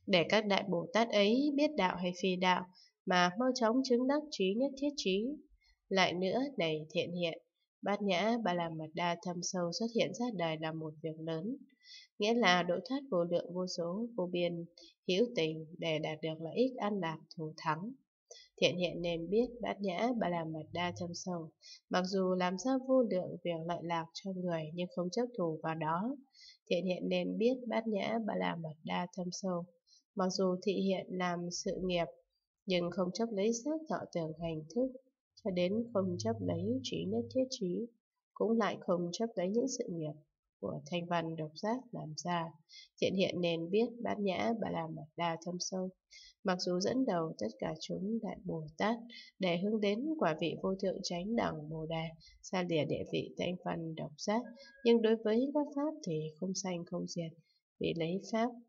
để các đại Bồ Tát ấy biết đạo hay phi đạo mà mau chóng chứng đắc trí nhất thiết trí. Lại nữa, này thiện hiện, Bát Nhã Ba La Mật Đa thâm sâu xuất hiện ra đời là một việc lớn, nghĩa là độ thoát vô lượng vô số vô biên hữu tình để đạt được lợi ích an lạc thù thắng. Thiện hiện nên biết Bát Nhã Ba La Mật Đa thâm sâu, mặc dù làm ra vô lượng việc lợi lạc cho người nhưng không chấp thủ vào đó. Thiện hiện nên biết Bát Nhã Ba La Mật Đa thâm sâu, mặc dù thị hiện làm sự nghiệp nhưng không chấp lấy sắc thọ tưởng hành thức, cho đến không chấp lấy trí nhất thiết trí, cũng lại không chấp lấy những sự nghiệp của thanh văn độc giác làm ra. Thiện hiện nên biết Bát Nhã Ba La Mật Đa thâm sâu, mặc dù dẫn đầu tất cả chúng đại Bồ Tát để hướng đến quả vị vô thượng chánh đẳng Bồ Đề, xa lìa địa vị thanh văn độc giác, nhưng đối với các pháp thì không sanh không diệt, vì lấy pháp